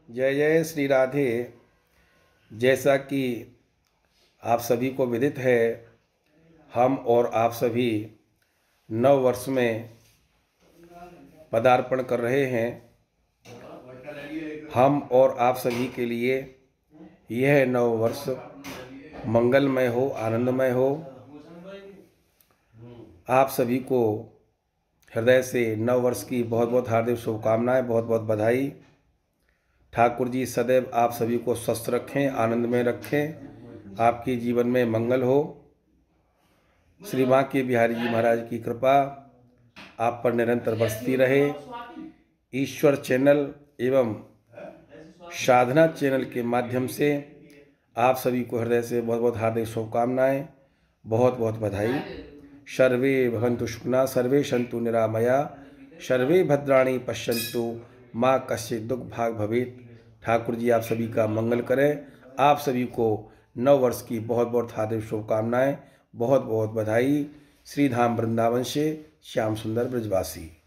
जय जय श्री राधे। जैसा कि आप सभी को विदित है, हम और आप सभी नव वर्ष में पदार्पण कर रहे हैं। हम और आप सभी के लिए यह नव वर्ष मंगलमय हो, आनंदमय हो। आप सभी को हृदय से नव वर्ष की बहुत बहुत हार्दिक शुभकामनाएं, बहुत बहुत बधाई। ठाकुर जी सदैव आप सभी को स्वस्थ रखें, आनंद में रखें, आपके जीवन में मंगल हो। श्री माँ के बिहारी जी महाराज की कृपा आप पर निरंतर बरसती रहे। ईश्वर चैनल एवं साधना चैनल के माध्यम से आप सभी को हृदय से बहुत बहुत हार्दिक शुभकामनाएं, बहुत बहुत बधाई। सर्वे भवन्तु सुखिनः, सर्वे सन्तु निरामया, सर्वे भद्राणि पश्यन्तु माँ कश्चित् दुःख भाग भवेत्। ठाकुर जी आप सभी का मंगल करें। आप सभी को नव वर्ष की बहुत बहुत हार्दिक शुभकामनाएं, बहुत बहुत बधाई। श्री धाम वृंदावन से श्याम सुंदर ब्रजवासी।